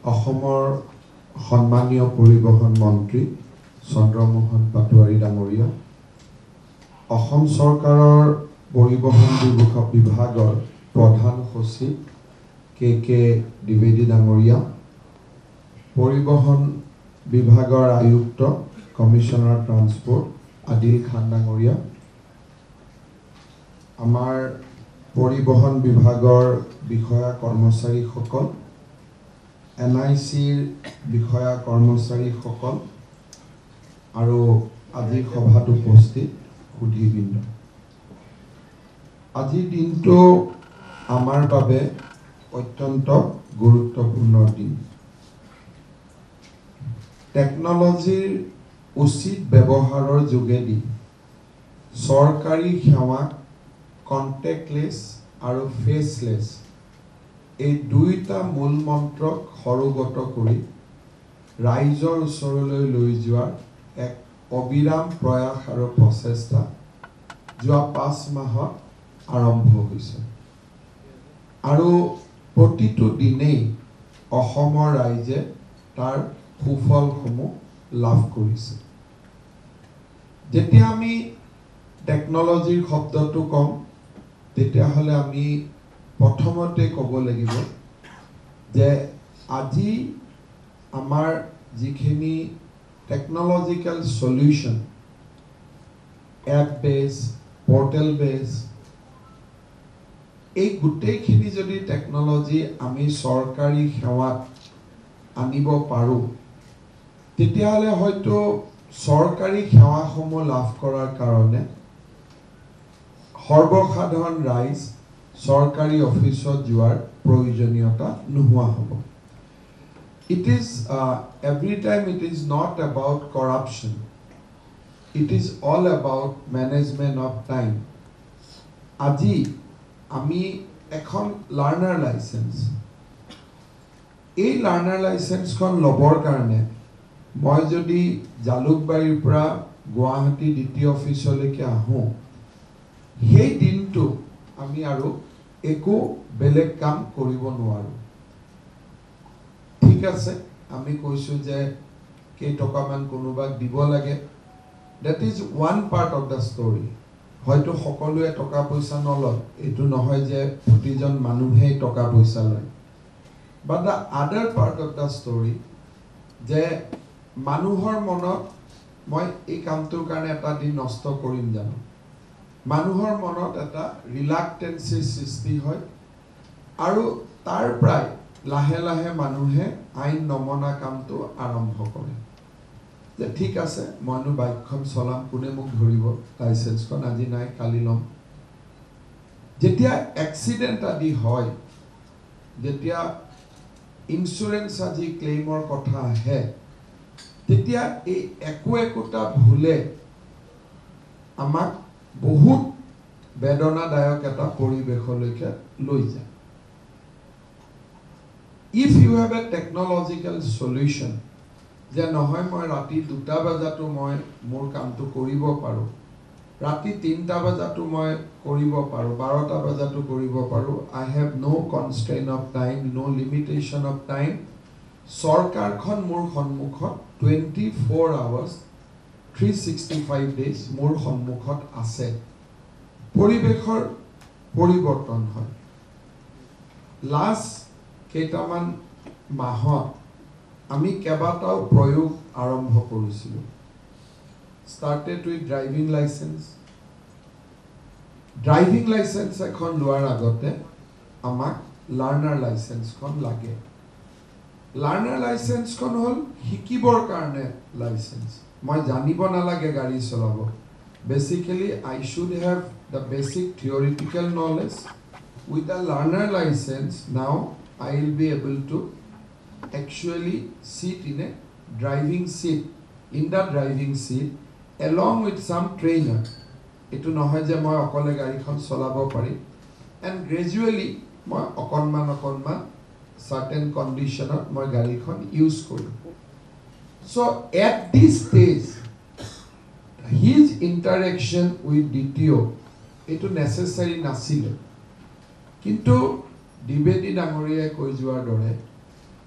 অসমৰ সন্মানীয় পৰিবহণ মন্ত্ৰী চন্দ্ৰমোহন পাটোৱাৰী ডাঙৰীয়া, অসম চৰকাৰৰ পৰিবহণ বিভাগৰ প্ৰধান সচিব কে দ্বিবেদী ডাঙৰীয়া, পৰিবহণ বিভাগৰ আয়ুক্ত কমিশনাৰ ট্ৰান্সপোৰ্ট আদিল খান ডাঙৰীয়া, আমাৰ পৰিবহণ বিভাগৰ বিষয়া কৰ্মচাৰীসকল, NICৰ বিষয়া কৰ্মচাৰীসকল আৰু আজিৰ সভাত উপস্থিত সুধীবৃন্দ, আজিৰ দিনটো আমাৰ বাবে অত্যন্ত গুৰুত্বপূৰ্ণ দিন। টেকনলজিৰ উচিত ব্যৱহাৰৰ যোগেদি চৰকাৰী সেৱাক কণ্টেক্টলেছ আৰু ফেচলেছ এই দুইটা মূল মন্ত্ৰক সৰুগত কৰি ৰাইজৰ ওচৰলৈ লৈ যোৱাৰ এক অবিৰাম প্ৰয়াস আৰু প্ৰচেষ্টা যোৱা 5 মাহত আৰম্ভ হৈছে আৰু প্ৰতিটো দিনেই অসমৰ ৰাইজে তাৰ সুফলসমূহ লাভ কৰিছে। যেতিয়া আমি টেকনলজিৰ শব্দটো কম তেতিয়াহ'লে আমি প্ৰথমতে ক'ব লাগিব যে আজি আমাৰ যিখিনি technological solution, app base, portal base, এই গোটেইখিনি যদি টেকনলজি আমি চৰকাৰী সেৱাত আনিব পাৰোঁ তেতিয়াহ'লে হয়তো চৰকাৰী সেৱাসমূহ লাভ কৰাৰ কাৰণে সৰ্বসাধাৰণ ৰাইজ চৰকাৰী অফিচত যোৱাৰ প্ৰয়োজনীয়তা নোহোৱা হ'ব। It is every time it is not about corruption. It is all about management of time. আজি আমি এখন লাৰ্নাৰ লাইসেন্স, এই লাৰ্নাৰ লাইসেন্সখন ল'বৰ কাৰণে মই যদি জালুকবাৰীৰ পৰা গুৱাহাটী দ্বিতীয় অফিচলৈকে আহোঁ, সেই দিনটো আমি আৰু একো বেলেগ কাম কৰিব নোৱাৰোঁ। ঠিক আছে, আমি কৈছোঁ যে কেইটকামান কোনোবাক দিব লাগে, that is one part of the story. হয়তো সকলোৱে টকা পইচা নলয়, এইটো নহয় যে প্ৰতিজন মানুহেই টকা পইচা লয়, but the other part of the story যে মানুহৰ মনত মই এই কামটোৰ কাৰণে এটা দিন নষ্ট কৰিম জানো, মানুহৰ মনত এটা ৰিলাক্টেন্সি সৃষ্টি হয় আৰু তাৰ প্ৰায় লাহে লাহে মানুহে আইন নমনা কামটো আৰম্ভ কৰে যে ঠিক আছে মইনো বাইকখন চলাম, কোনে মোক ধৰিব, লাইসেন্সখন আজি নাই কালি ল'ম। যেতিয়া এক্সিডেণ্ট আদি হয়, যেতিয়া ইঞ্চুৰেঞ্চ আজি ক্লেইমৰ কথা আহে, তেতিয়া এই একোটা ভুলে আমাক বহুত বেদনাদায়ক এটা পৰিৱেশলৈকে লৈ যায়। If you have a technological solution, যে নহয় মই ৰাতি 2টা বজাতো মই মোৰ কামটো কৰিব পাৰোঁ, ৰাতি 3টা বজাতো মই কৰিব পাৰোঁ, 12টা বজাতো কৰিব পাৰোঁ, I have no constraint of time, no limitation of time, চৰকাৰখন মোৰ সন্মুখত 24 hours 365 days মোৰ সন্মুখত আছে। পৰিৱেশৰ পৰিৱৰ্তন হয়। লাষ্ট কেইটামান মাহত আমি কেইবাটাও প্ৰয়োগ আৰম্ভ কৰিছিলোঁ। started with driving license. Driving licence এখন লোৱাৰ আগতে আমাক লাৰ্নাৰ লাইসেন্সখন লাগে। লাৰ্নাৰ লাইসেন্সখন হ'ল শিকিবৰ কাৰণে লাইসেন্স, মই জানিব নালাগে গাড়ী চলাব। Basically, I should have the basic theoretical knowledge. With the learner license, now I will be able to actually sit in a driving seat, in the driving seat, along with some trainer. Itu নহয় যে মই অকলে গাড়ীখন চলাব পাৰিম, and gradually মই অকণমান certain conditionত মই গাড়ীখন ইউজ কৰিম। So at this stage, his interaction with DTO itu necessary নাছিলে, কিন্তু দ্বিবেদী ডাঙৰীয়াই কৈ যোৱাৰ দৰে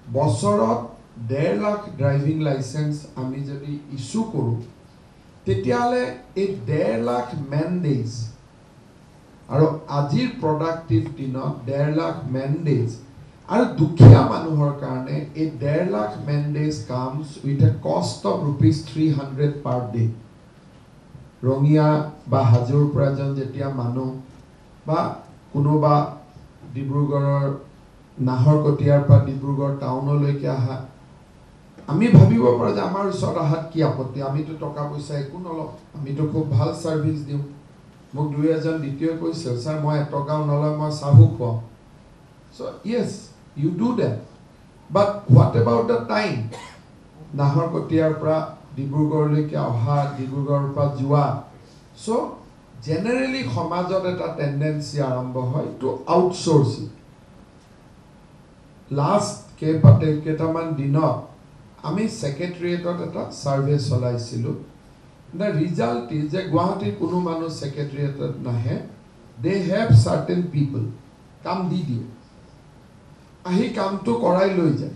বছৰত 1.5 লাখ ড্ৰাইভিং লাইসেন্স আমি যদি ইস্যু কৰো তেতিয়ালে এই 1.5 লাখ ম্যান্ডেজ আৰু আজিৰ প্ৰডাক্টিভ দিনত 1.5 লাখ ম্যান্ডেজ আৰু দুখীয়া মানুহৰ কাৰণে এই 1.5 lakh mandays comes with a cost of ₹300 per day Rangia বা হাজোৰ প্ৰয়োজন যেতিয়া মানুহ বা কোনোবা ডিব্ৰুগড়ৰ নাহৰকটীয়াৰ পৰা ডিব্ৰুগড় টাউনলৈকে আহা আমি ভাবিব পাৰো যে আমাৰ ওচৰত আহাত কি আপত্তি আমিতো টকা পইচা একো নলওঁ আমিতো খুব ভাল সাৰ্ভিস দিওঁ মোক দুই এজন দ্বিতীয় কৈছে স্যাৰ মই টকাও নলওঁ মই চাহু খুৱাও so yes you do that but what about the time নাহৰকটীয়াৰ পৰা ডিব্ৰুগড়লৈকে অহা ডিব্ৰুগড়ৰ পৰা যোৱা so generally সমাজত এটা টেন্ডেন্সি আৰম্ভ হয় to outsource last কেইটামান দিনত আমি সেক্ৰেটাৰিয়েটত এটা সাৰ্ভে চলাইছিলো the result is যে গুৱাহাটীৰ কোনো মানুহ সেক্ৰেটাৰিয়েটত নাহে they have certain people কাম দি দিয়ে আহি কামটো কৰাই লৈ যায়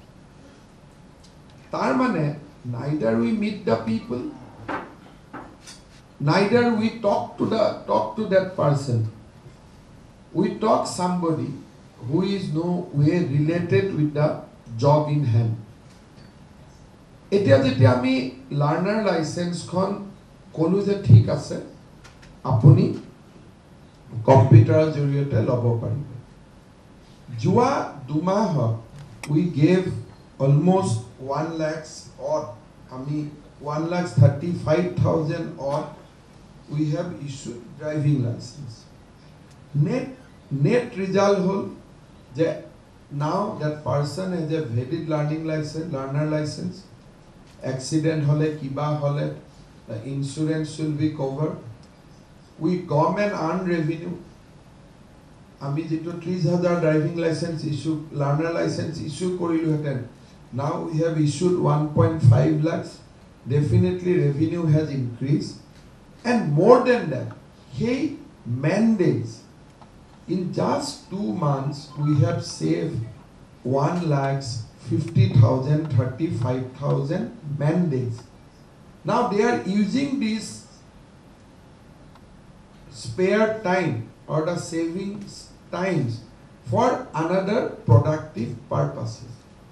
তাৰ মানে neither we meet the people neither we talk to that person we talk somebody who is no way related with the job in hand এতিয়া যেতিয়া আমি লার্নার লাইসেন্স খন কলো যে ঠিক আছে আপুনি কম্পিউটাৰৰ জৰিয়তে ল'ব পাৰিব যোৱা দুমাহ we gave almost 1 lakh or আমি 1,35,000 or we have issued driving license net result hol যে now that person has a valid learner license accident hole kiba hole the insurance will be covered we government earn revenue ami jeto 30,000 driving license issue learner license issue korilu heten now we have issued 1.5 lakhs definitely revenue has increased and more than that hey mandates in just 2 months we have saved 1,50,000 35,000 mandates now they are using this spare time or the savings times for another productive purposes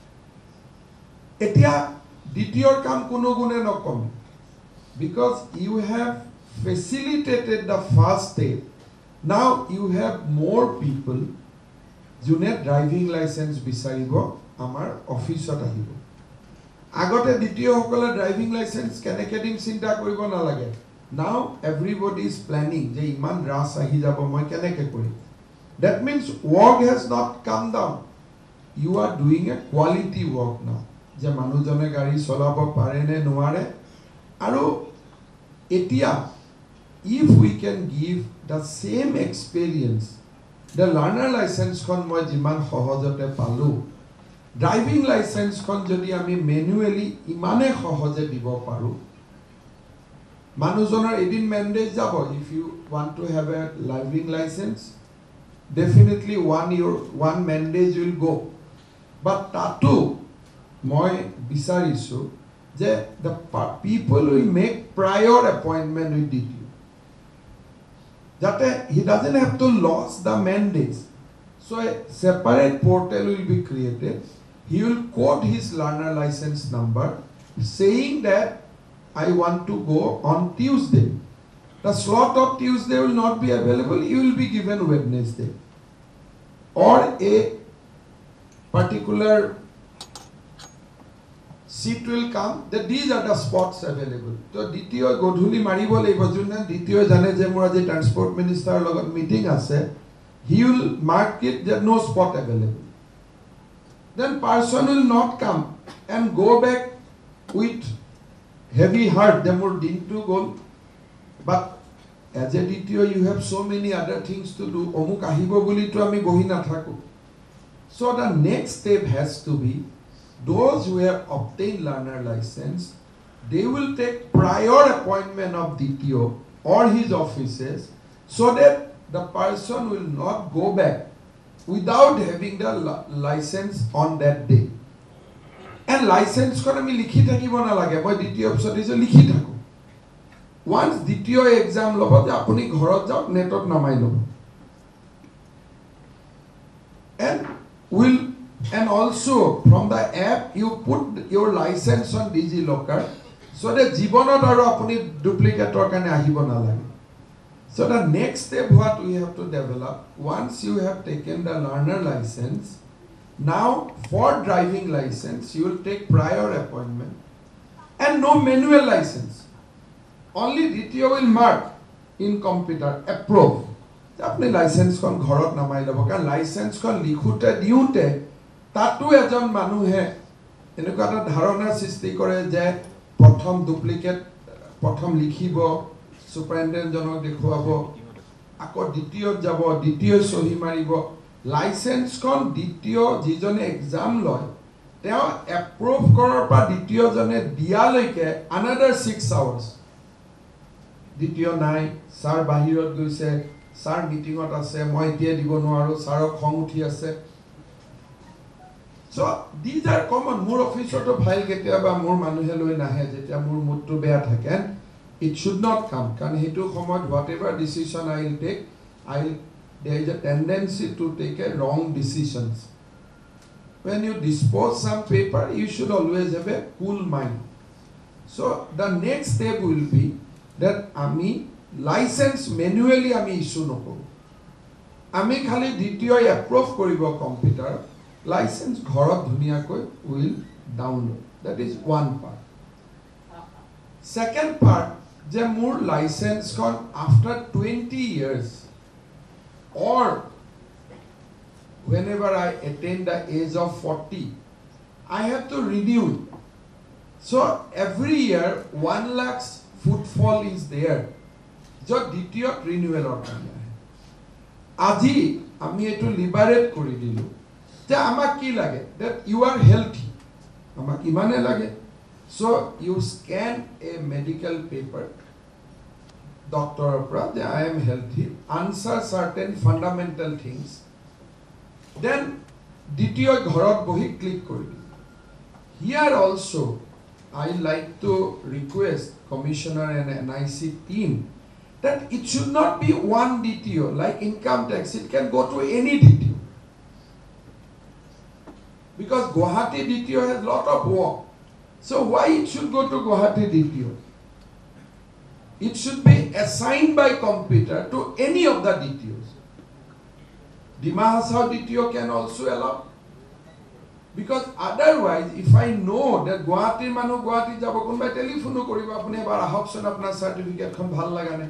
etia দ্বিতীয়ৰ কাম কোনো গুণে নকমে because you have facilitated the first step now you have more people june driving license বিচাৰিব আমাৰ অফিসত আহিব আগতে দ্বিতীয় সকলে ড্ৰাইভিং লাইসেন্স কেনেকে দিম চিন্তা কৰিব নালাগে now everybody is planning যে ইমান ৰাস আহি যাব মই কেনেকে কৰিম that means work has not come down you are doing a quality work now যে মানুহজনে গাড়ী চলাব পাৰে নে নোৱাৰে আৰু এতিয়া if we can give the same experience the learner license খন মই যিমান সহজতে পালো driving license খন যদি আমি manually ইমানে সহজে দিব পাৰো মানুহজনৰ এদিন mandate যাব if you want to have a driving license definitely one mandate will go but tato মই বিচাৰিছো যে the people will make prior appointment with DTO that he doesn't have to lose the mandates so a separate portal will be created he will quote his learner license number saying that I want to go on Tuesday the slot of Tuesday will not be available he will be given Wednesday or a particular seat will come that these are the spots available so DTO godhuli maribo laibo junna DTO jane je mora je transport minister logot meeting ase he will mark it that no spot available then person will not come and go back with heavy heart they more din to go but as a DTO you have so many other things to do omuk ahibo boli to ami bohi na thaku so the next step has to be those who have obtained learner license they will take prior appointment of DTO or his offices so that the person will not go back without having the license on that day and লাইচেন্সখন আমি লিখি থাকিব নালাগে মই দ্বিতীয় option দিছোঁ লিখি থাকোঁ ওৱান্স দ্বিতীয় এক্সাম ল'ব যে আপুনি ঘৰত যাওক নেটত নামাই ল'ব and also from the app you put your license on DigiLocker so that জীৱনত আৰু আপুনি ডুপ্লিকেটৰ কাৰণে আহিব নালাগে so the next step what we have to develop once you have taken the learner license now for driving license you will take prior appointment and no manual license only DTO will mark in computer approve আপনি লাইসেন্সখন ঘৰত নামাই ল'ব কাৰণ লাইসেন্সখন লিখোতে দিওতে তাতো এজন মানুহে এনেকুৱা এটা ধাৰণা সৃষ্টি কৰে যে প্ৰথম ডুপ্লিকেট প্ৰথম লিখিব সুপাৰিনটেণ্ডেণ্ট জনক দেখুৱাব আকৌ দ্বিতীয় যাব দ্বিতীয় সহি মাৰিব লাইসেন্সখন দ্বিতীয় যিজনে এক্সাম লয় তেওঁ এপ্ৰুভ কৰাৰ পৰা দ্বিতীয়জনে দিয়ালৈকে another 6 hours দ্বিতীয় নাই স্যাৰ বাহিৰত গৈছে স্যাৰ মিটিঙত আছে মই এতিয়া দিব নোৱাৰো স্যাৰক খং উঠি আছে so these are common মোৰ অফিসতো ফাইল কেতিয়াবা মোৰ মানুহে লৈ নাহে যেতিয়া মোৰ মুডটো বেয়া থাকে it should not come কাৰণ হেতু সময়ত whatever decision I will take there is a tendency to take a wrong decisions when you dispose some paper you should always have a cool mind so the next step will be that আমি licence manually আমি issue নকৰো আমি খালি দ্বিতীয় approve কৰিব computer licence ঘৰত ধুনিয়াকৈ will download that is one part second part যে মোৰ লাইসেন্সখন after 20 years or whenever I attain the age of 40 I have to renew it so every year 1 lakh footfall is there जो দ্বিতীয় ৰিনিউৱেলৰ কাৰণে আজি আমি এটো লিবাৰেট কৰি দিলো যে আমাক কি লাগে that you are healthy আমাক ইমানে লাগে so you scan a medical paper doctor পৰা যে I am healthy answer certain fundamental things then দ্বিতীয় ঘৰত বহি ক্লিক কৰি দিলো here also I like to request commissioner and NIC team that it should not be one DTO like income tax it can go to any DTO because Guwahati DTO has lot of work so why it should go to Guwahati DTO it should be assigned by computer to any of the DTOs Dima Hasao DTO can also allow because otherwise if I know that Guwahati manu Guwahati jabo konba telephone koriba apni ebar ahokson apnar certificate khon bhal lagane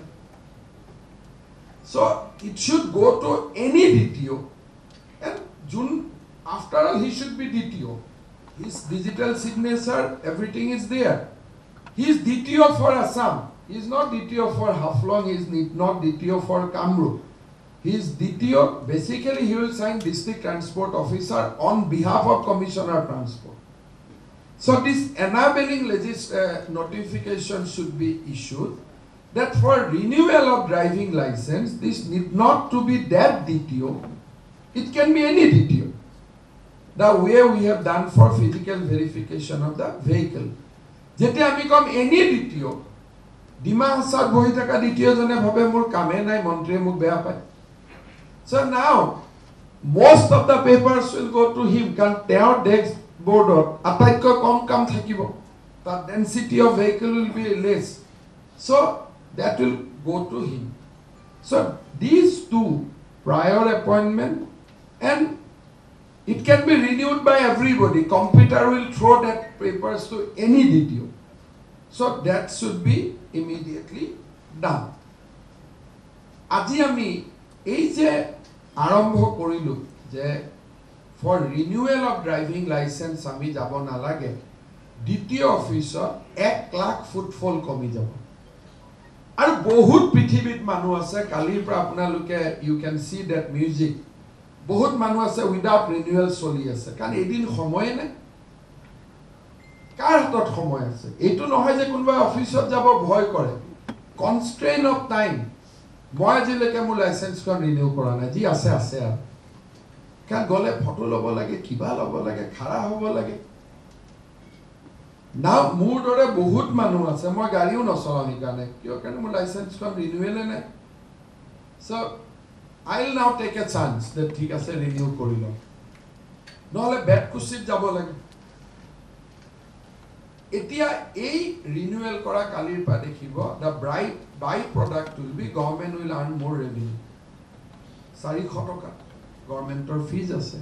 so it should go to any DTO and June after all he should be DTO his digital signature everything is there he is DTO for Assam he is not DTO for Haflong he is not DTO for Kamrup he is DTO basically he will sign district transport officer on behalf of commissioner transport so this enabling notification should be issued that for renewal of driving license this need not to be that DTO it can be any DTO the way we have done for physical verification of the vehicle jete ami kom any DTO Dima Hasad bohi thaka DTO jone bhabe mur kame nai montri muk beya pai so now most of the papers will go to him kan teo desk board ataiko kom kam thakibo the density of vehicle will be less so that will go to him so these two prior appointment and it can be renewed by everybody computer will throw that papers to any DTO so that should be immediately done আজি আমি এই যে আৰম্ভ কৰিলো যে for renewal of driving license আমি যাব নালাগে দ্বিতীয় অফিসত 1 লাখ ফুটফল কমি যাব আৰু বহুত পৃথিৱীত মানুহ আছে কালিৰ পৰা আপোনালোকে you can see that music বহুত মানুহ আছে উইদাউট ৰিনিউৱেল চলি আছে কাৰণ এদিন সময় নাই কাৰ হাতত সময় আছে এইটো নহয় যে কোনোবা অফিসত যাব ভয় কৰে কনষ্ট্ৰেইন অফ টাইম মই আজিলৈকে মোৰ লাইসেন্সখন ৰিনিউ কৰা নাই যি আছে আছে আৰু কাৰণ গলে ফটো ল'ব লাগে কিবা ল'ব লাগে খাৰা হ'ব লাগে Now মোৰ দৰে বহুত মানুহ আছে মই গাড়ীও নচলাও সেইকাৰণে কিয় কাৰণে মোৰ লাইসেন্সখন ৰিনিউৱেল নাই so I'll now take a chance that ঠিক আছে ৰিনিউ কৰি লওঁ নহলে বেড কুচিত যাব লাগে এতিয়া এই ৰিনিউৱেল কৰা কালিৰ পৰা দেখিব the by product will be government will earn more revenue 400 টকা গভৰ্ণমেণ্টৰ ফিজ আছে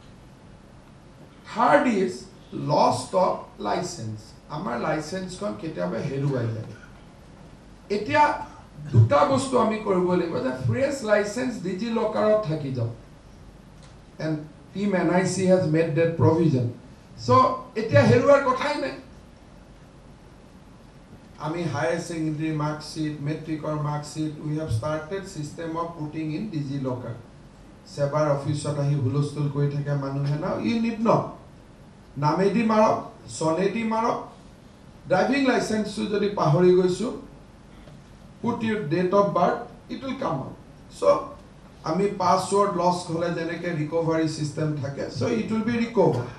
third is lost of license আমাৰ লাইসেন্সখন কেতিয়াবা হেৰুৱাই যায় এতিয়া দুটা বস্তু আমি কৰিব লাগিব যে ফ্ৰেছ লাইসেন্স ডিজি লকাৰত থাকি যাওক and team NIC has made that provision so এতিয়া হেৰুৱাৰ কথাই নাই আমি higher secondary mark sheet metric or mark sheet we have started system of putting in digi locker sebar office ot ahi hulostol koi thake manuhe na you need not namedi marok sonedi marok driving license su jodi pahori goisu put your date of birth it will come out so ami password loss hole jeneke recovery system thake so it will be recovered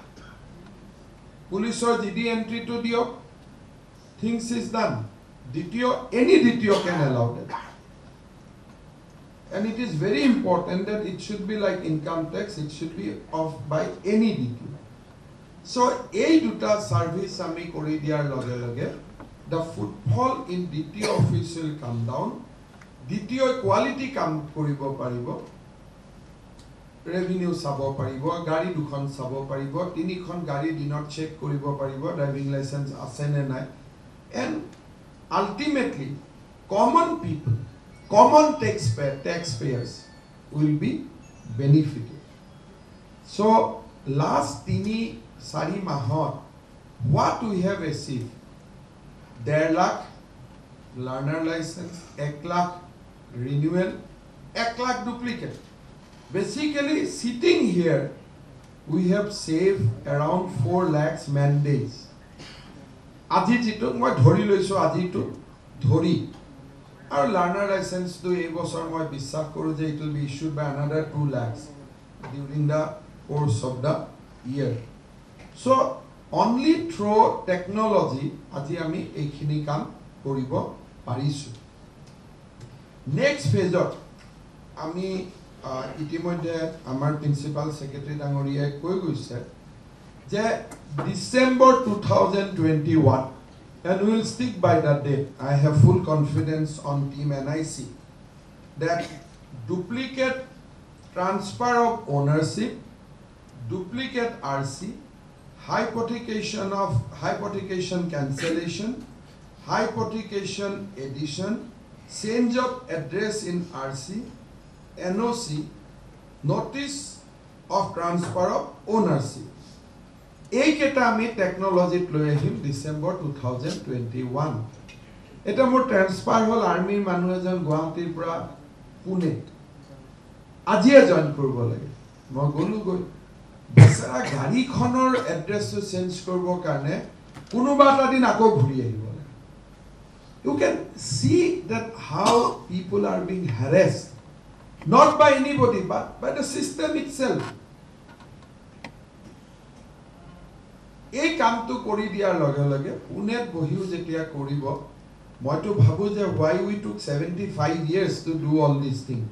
police or GD entry to diok things is done DTO any DTO can allow that and it is very important that it should be like income tax it should be off by any DTO so a duta service ami kori diar loge loge the footfall in DTO office will come down DTO quality kam koribo paribo revenue sabo paribo gari dukhon sabo paribo tinikhon gari dinot check koribo paribo driving license ase ne nai and ultimately common people common taxpayers will be benefited so last 3-4 mahot what we have achieved 1.5 lakh learner license 1 lakh renewal 1 lakh duplicate basically sitting here we have saved around 4 lakhs man days আজি যেটো মই ধৰি লৈছো আজি তো ধৰি আৰু learner licence তো এই বছৰ মই বিশ্বাস কৰো যে it will be issued by another 2 lakhs during the course of the year so only through technology আজি আমি এইখিনি কাম কৰিব পাৰিছো next phase আমি ইতিমধ্যে আমাৰ প্ৰিন্সিপাল সেক্ৰেটাৰি ডাঙৰীয়াই কৈ গৈছে যে December 2021 and we will stick by that date I have full confidence on team NIC that duplicate transfer of ownership duplicate RC hypothecation cancellation hypothecation addition change of address in RC NOC notice of transfer of ownership এই কেটা আমি টেকনলজিত লৈ আহিম ডিসেম্বৰ 2021 এটা মোৰ transfer হল আৰ্মিৰ মানুহ এজন গুৱাহাটীৰ পৰা পুনে আজিয়ে জয়েন কৰিব লাগে মই গলো গৈ বেচাৰা গাড়ীখনৰ এড্ৰেছটো চেঞ্জ কৰিবৰ কাৰণে কোনোবা এটা দিন আকৌ ঘূৰি আহিব লাগে you can see that how people are being harassed not by anybody but by the system itself এই কামটো কৰি দিয়াৰ লগে লগে পুনেত বহিও যেতিয়া কৰিব মইতো ভাবো যে why we took 75 years to do all these things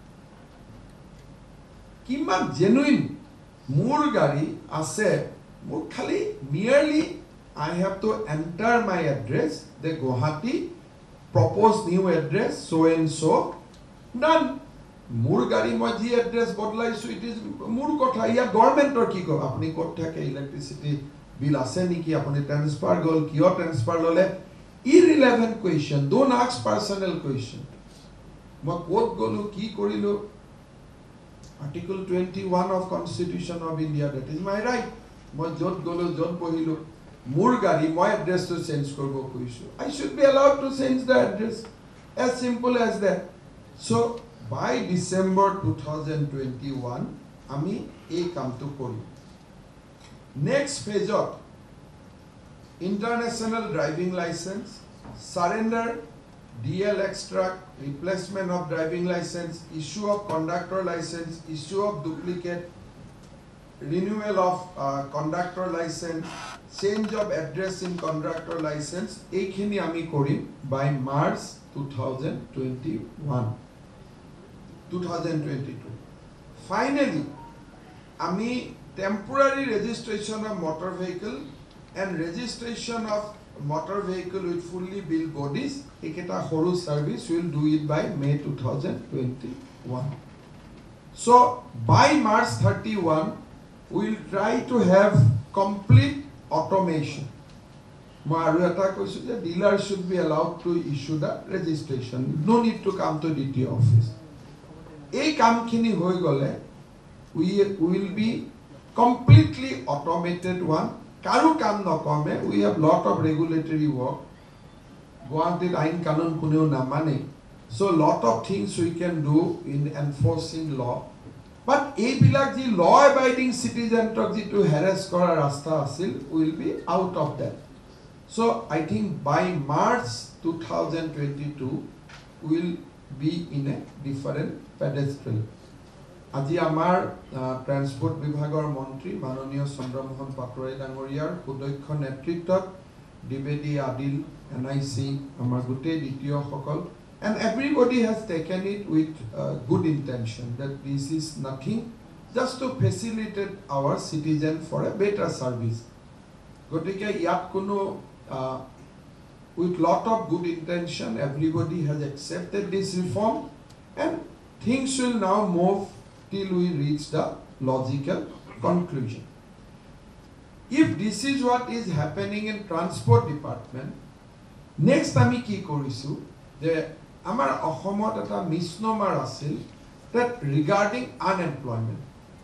কিমান genuine মোৰ গাড়ী আছে মোৰ খালি merely I have to enter my address the Guwahati proposed new address so and so done মোৰ গাড়ী মই যি এড্ৰেছ বদলাইছো it is মোৰ কথা ইয়া গভৰ্ণমেণ্টৰ কি কয় আপুনি ক'ত থাকে ইলেক্ট্ৰিসিটি bill ase niki apuni transfer gol kiyo transfer lole irrelevant question don't ask personal question ma kot golu ki korilo article 21 of constitution of India that is my right ma jot golu jot bohilo mur gari moi address to change korbo koisu I should be allowed to change the address as simple as that so by December 2021 ami ei kam to kori next phase of international driving license surrender DL extract replacement of driving license issue of conductor license issue of duplicate renewal of conductor license, change of address in conductor license, eikhini ami korim by March 2022. Finally, ami temporary registration of motor vehicle and registration of motor vehicle with fully built bodies, eketa horu service will do it by May 2021. So by March 31, we will try to have complete automation. Dealer should be allowed to issue the registration. No need to come to DT office. A kamkini hoi gole, we will be completely automated one. Karu kam nokome, we have lot of regulatory work. Guanted ain kanon kuneo namane. So lot of things we can do in enforcing law. But ebilak ji law abiding citizen tok ji to harass kora rasta asil will be out of that. So I think by March 2022 will be in a different pedestal. Aji amar transport vibhagor mantri Manoniya Chandramohan Patroy Dangoriyar Hudoikho netritwot Dibedi Adil NIC amar gute ditiyo hokol. And everybody has taken it with good intention that this is nothing, just to facilitate our citizen for a better service. Gotike yat kuno with lot of good intention, everybody has accepted this reform, and things will now move till we reach the logical conclusion. If this is what is happening in transport department, next ami ki korisu the Amar Ahomot at a misnomer asil that regarding unemployment.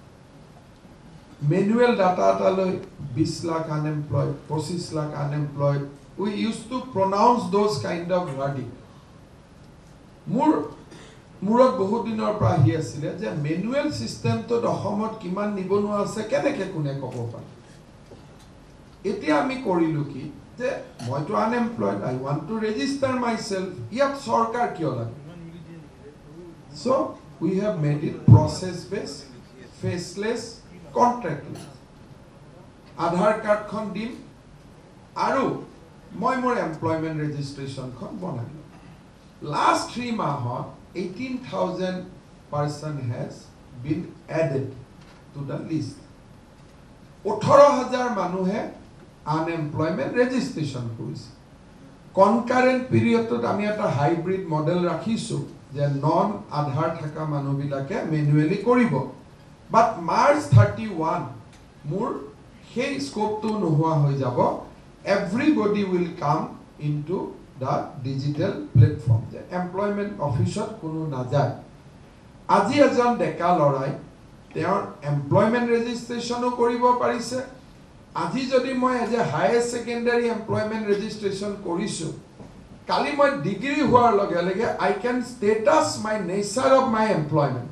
Manual data talo 20 lakh unemployed, 25 lakh unemployed. We used to pronounce those kind of verdict. Murot bahut dinor pra hi asile je manual system to Ahomot kiman nibonu ase keneke kune kobo pare. Etia ami korilu ki যে মই তো unemployed, I want to register myself. Yat sarkar kyo lage? So we have made it process based, faceless, contactless. Aadhaar card khon dim aru moi mor employment registration khon banai. Last 3 mahot 18,000 person has been added to the list. 18,000 manuhe unemployment registration korise. Concurrent period to ami eta hybrid model rakhisu je non Aadhaar thaka manu bilake manually koribo. But March 31 mur he scope to nohua hoi jabo. Everybody will come into the digital platform. The employment officer kuno najai. Aji ejon deka lorai their employment registration o koribo parise. Aji jodi moi as a higher secondary employment registration korisu kali moi degree hoar loge lege I can status my nature of my employment.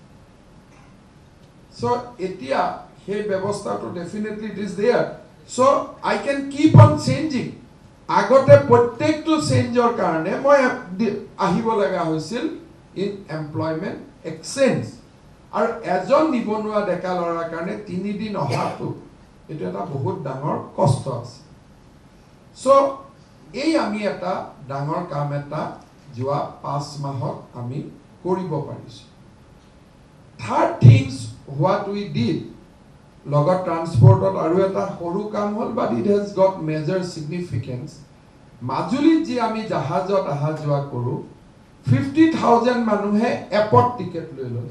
So etia he ব্যবস্থা to definitely it is there. So I can keep on changing. Agote prottektu changeor karone moi ahibo laga hoisil in employment exchange. Ar ejon nibonua deka lora karone 3 din ohatu it is a bahut dangor cost আছে. So এই আমি এটা ডাঙৰ কাম এটা যোৱা 5 মাহত আমি কৰিব পাৰিছো. Third things what we did লগত ট্ৰান্সপৰ্টত আৰু এটা সৰু কাম হল but it has got major significance. মাজুলীত যি আমি জাহাজত আহা যোৱা কৰো 50,000 মানুহে এপত টিকেট লৈ ললে.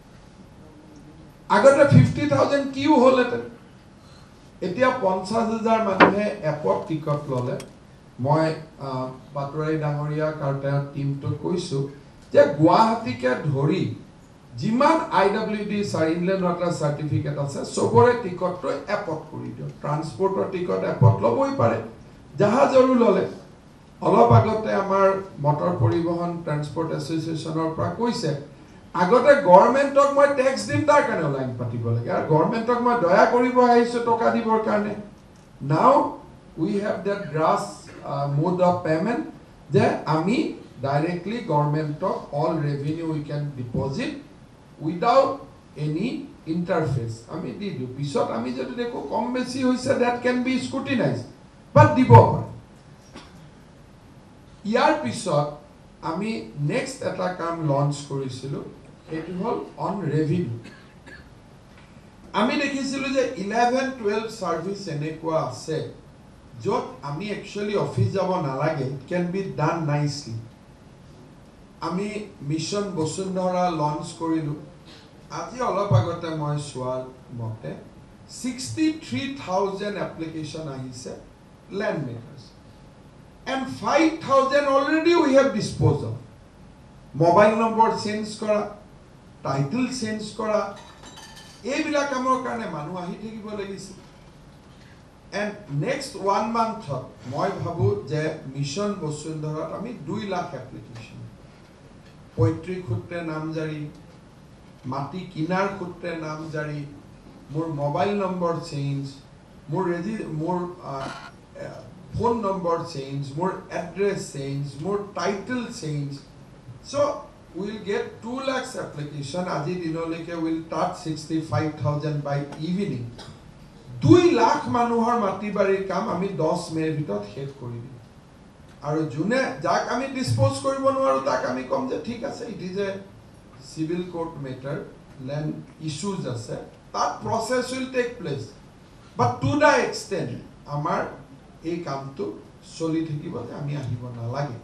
আগতে 50,000 কিউ হলতে এতিয়া 50,000 মানুহে এপত টিকট ললে. মই পাটৰাই ডাঙৰীয়া কাৰ্টাৰ টিমটো কৈছো যে গুৱাহাটীকে ধৰি যিমান IWD ইনলেণ্ড ৱাটাৰ সাৰ্টিফিকেট আছে সবৰে টিকটটো এপত কৰি দিও. ট্ৰান্সপৰ্টৰ টিকট এপত লবই পাৰে. জাহাজৰো ললে. অলপ আগতে আমাৰ মটৰ পৰিবহন ট্ৰান্সপৰ্ট এছ'চিয়েশ্যনৰ পৰা কৈছে আগতে গভৰ্ণমেণ্টক মই ট্যাক্স দিম তাৰ কাৰণে লাইন পাতিব লাগে আৰু গভৰ্ণমেণ্টক মই দয়া কৰিব আহিছো টকা দিবৰ কাৰণে. Now we have that grass mode of payment যে আমি directly government of all revenue we can deposit without any interface আমি দি দিও পিছত আমি যদি দেখো কম বেছি হৈছে that can be scrutinized but দিব পাৰে ইয়াৰ পিছত আমি নেক্সট এটা কাম লঞ্চ কৰিছিলো এটো হল অন ৰেভিনিউ আমি দেখিছিলো যে 11 12 সার্ভিস এনেকুৱা আছে যত আমি একচুয়ালি অফিস যাব নালাগে can be done nicely আমি মিশন বসুন্ধৰা লঞ্চ কৰিলো আজি অলপ আগতে মই সোয়াল মতে 63000 application আহিছে land makers and 5000 already we have disposed of mobile number change kora title change kora এইবিলা কামৰ কাৰণে মানুহ আহি থাকিব লাগিছে and next 1 month মই ভাবো যে মিশন বসুন্ধৰাত আমি 2 লাখ এপ্লিকেশন পৈতৃক সূত্ৰে নামজাৰি মাটি কিনাৰ সূত্ৰে নামজাৰি মোৰ মোবাইল নম্বৰ চেঞ্জ মোৰ ফোন নম্বৰ চেঞ্জ মোৰ এড্ৰেছ চেঞ্জ মোৰ title change so we'll get 2 lakhs application আজি দিনলৈকে will touch 65000 by evening 2 lakh মানুহৰ মাটি বাৰীৰ কাম আমি 10 মেৰ ভিতৰত শেষ কৰি দিম আৰু জুনে যাক আমি ডিসপোজ কৰিব নোৱাৰো তাক আমি কম যে ঠিক আছে it is a civil court matter land issues আছে that process will take place but to the extent আমাৰ এই কামটো চলি থাকিব যে আমি আহিব নালাগে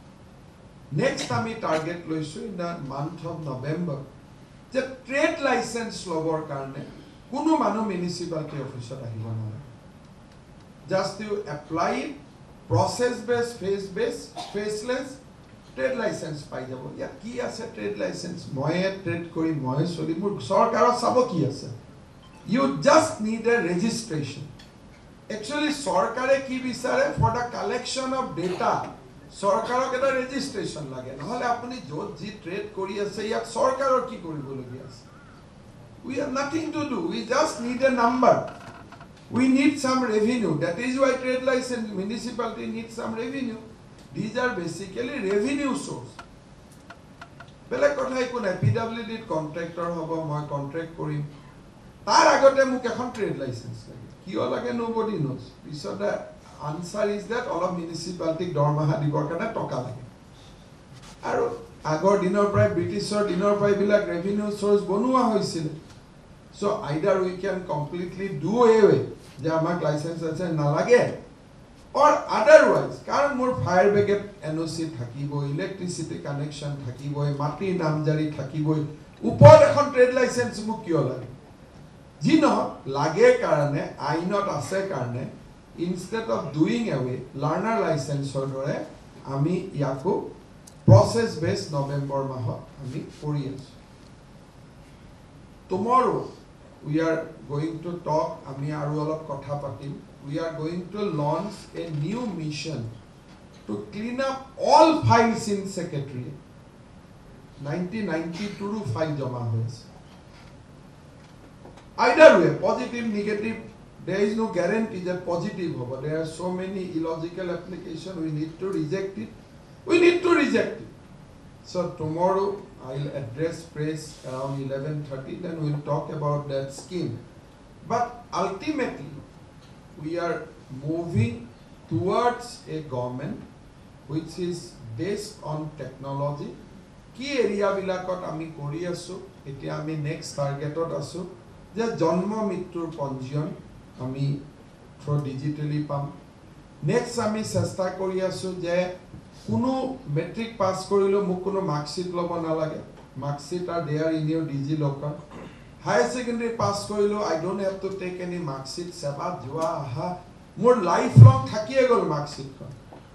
next আমি টার্গেট লৈছো in the month of November যে ট্রেড লাইসেন্স লবৰ কাৰণে কোনো মানুহ মিউনিসিপালিটি অফিসত আহিব নালাগে just you apply it process based phase based faceless trade license পাই যাব ইয়া কি আছে trade license মই ট্রেড কৰি মই চলি মোৰ সৰকাৰৰ চাব কি আছে you just need a registration actually সৰকাৰে কি বিচাৰে for the collection of data সৰকাৰক এটা ৰেজিষ্ট্ৰেচন লাগে নহলে আপুনি যত জি ট্ৰেড কৰি আছে ইয়াক সৰকাৰৰ কি কৰিবলগীয়া আছে we have nothing to do we just need a number we need some revenue that is why trade license municipality needs some revenue these are basically revenue source বেলেগ কথা একো নাই PWD কন্ট্ৰাক্টৰ হ'ব মই কন্ট্ৰাক্ট কৰিম তাৰ আগতে মোক এখন ট্ৰেড লাইসেন্স লাগে কিয় লাগে nobody knows পিছত answer is that all of municipality দৰমহা দিবৰ কাৰণে টকা লাগে আৰু আগৰ দিনৰ পৰাই ব্ৰিটিছৰ দিনৰ পৰাই বিলাক ৰেভিনিউ সোৰ্স বনোৱা হৈছিল so either we can completely do away যে আমাক লাইসেন্স আছে নালাগে or otherwise কাৰণ মোৰ ফায়াৰ ব্ৰিগেড এনওসি থাকিব ইলেক্ট্ৰিসিটি কানেকশন থাকিব মাটি নামজাৰি থাকিব ওপৰত এখন ট্ৰেড লাইসেন্স মোক কিয় লাগে জিনো লাগে কাৰণে আইনত আছে কাৰণে instead of doing away learner license দৰে আমি ইয়াকো process based November মাহত আমি কৰি আছো tomorrow we are going to talk আমি আৰু অলপ কথা পাতিম we are going to launch a new mission to clean up all files in secretariat 1992 file জমা হৈছে either way positive negative there is no guarantee that positive hoba there are so many illogical application we need to reject it so tomorrow I'll address press around 11:30 then we'll talk about that scheme but ultimately we are moving towards a government which is based on technology ki area bilakot ami kori asu etia ami next targetot asu je janma mittur panjiyon আমি through digitally পাম next আমি চেষ্টা কৰি আছো যে কোনো matric pass কৰিলো মোক কোনো মাৰ্কশিট লব নালাগে marksheet are there in your DigiLocker higher secondary pass কৰিলো I don't have to take any marksheet সেবা যোৱা আহা মোৰ লাইফ লং থাকিয়ে গল মাৰ্কশিটখন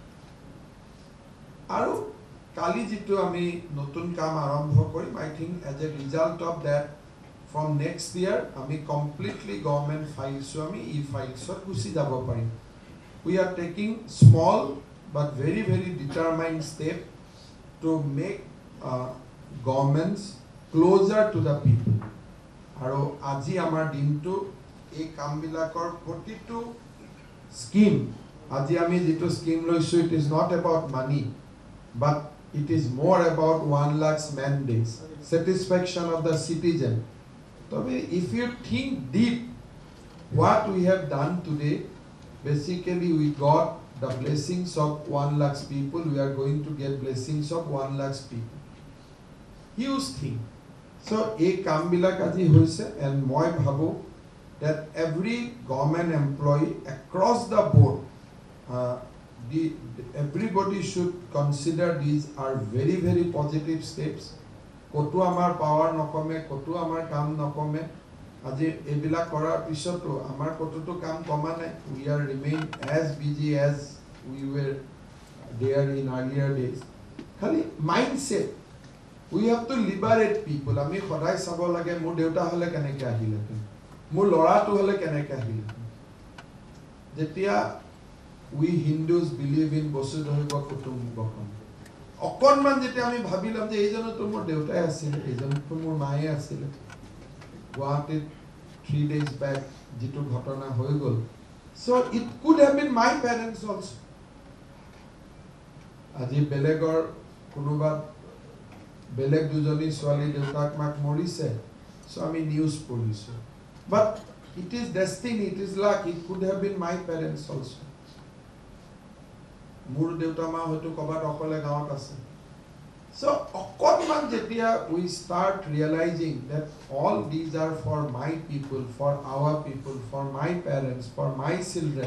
আৰু কালি যেটো আমি নতুন কাম আৰম্ভ কৰিম I think as a result of that from next year ami completely government files so ami e-files or gusi jabo parim we are taking small but very very determined step to make governments closer to the people aro aji amar din to ei kam bilakor protitu scheme aji ami jeto scheme loisu it is not about money but it is more about 1 lakh man days satisfaction of the citizen if you think deep, what we have done today, basically we got the blessings of 1 lakh people. We are going to get blessings of 1 lakh people. Huge thing. So, a kambilak aji hoise, and moi bhabo that every government employee across the board, everybody should consider these are very, very positive steps. Kotu amar power nokome, kotu amar kam nokome. Aji ebila korar pisoto amar kotu to kam komane. We are remain as busy as we were there in earlier days. Khali mindset. We have to liberate people. Ami khodai sabo lage mur deuta hole keneke ahile. Mur lora tu hole keneke ahile. Jetia we Hindus believe in Vasudhaiva Kutumbakam. Okonman jetia ami bhabilam je ejono to mur deutai asile, ejono to mur mae asile. Guwahati 3 days back jitu ghatona hoy gol. So it could have been my parents also. Aji belegor kunuba beleg dujoni swali deutak mak morise. So ami news police. But it is destiny, it is luck. It could have been my parents also. Mur deuta ma hoyto kobat okole gaot ase. So okonman jetia we start realizing that all these are for my people, for our people, for my parents, for my children.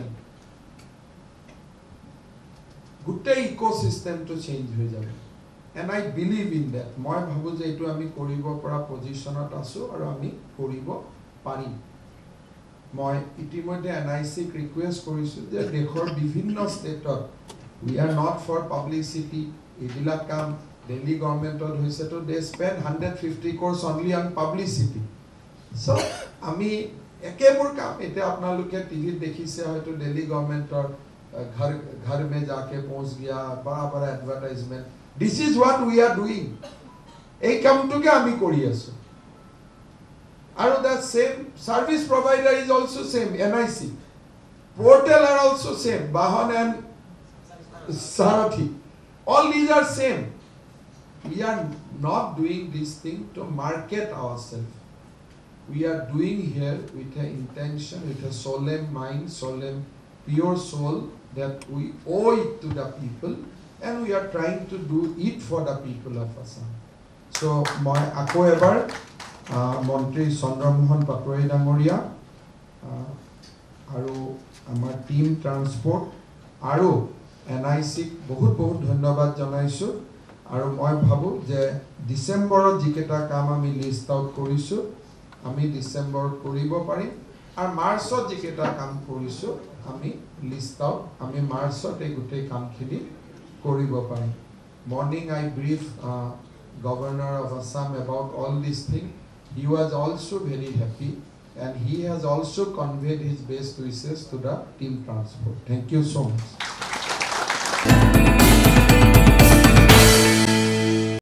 Gute ecosystem to change hoy jabe. And I believe in that. Moi bhabu je etu ami koribo pora position ot asu aru ami koribo parim. Moi itimodhe NIC request korisu je dekhor bibhinno state we are not for publicity. Ebilak kam Delhi government hoise to they spend 150 crores only on publicity. So ami ekebur kam ete apnaluke TV dekhise hoyto Delhi government घर में जाके पहुंच गया बड़ा advertisement. This is what we are doing. এই কামটোকে আমি কৰি আছো আৰু the same service provider is also same NIC portal are also same Bahan and Sarathi, all these are same. We are not doing this thing to market ourselves. We are doing here with an intention, with a solemn mind, solemn pure soul that we owe it to the people, and we are trying to do it for the people of Assam. So, moi ako ebar Montri Chandramohan Paটোৱাৰী ডাঙৰীয়া aru amar team transport aru NIC বহুত ধন্যবাদ জনাইছো aru moi bhabu je December jiketa kam ami list out korisu ami December koribo parim ar March jiketa kam korisu ami list out ami March te gute kam khini koribo parim. Morning I brief Governor of Assam about all these things. He was also very happy and he has also conveyed his best wishes to the team transport. Thank you so much.